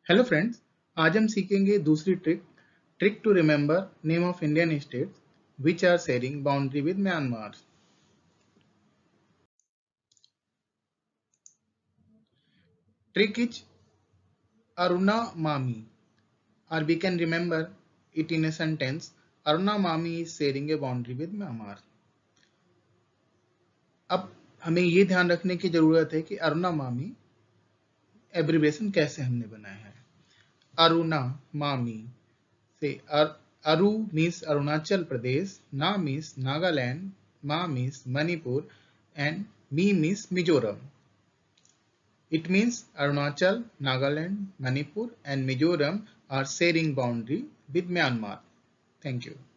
Hello friends, आज हम सीखेंगे दूसरी trick to remember name of Indian states which are sharing boundary with Myanmar. Trick is Aruna Mami, or we can remember it in a sentence. Aruna Mami is sharing a boundary with Myanmar. अब हमें ये ध्यान रखने की जरूरत है कि अरुणा मामी एब्रिविएशन कैसे हमने बनाया है। अरुणा मामी से अरु मीन्स अरुणाचल प्रदेश, ना मीन्स नागालैंड, मा means Manipur and Mi means Mizoram. It means Arunachal, Nagaland, Manipur and Mizoram are sharing boundary with Myanmar. Thank you.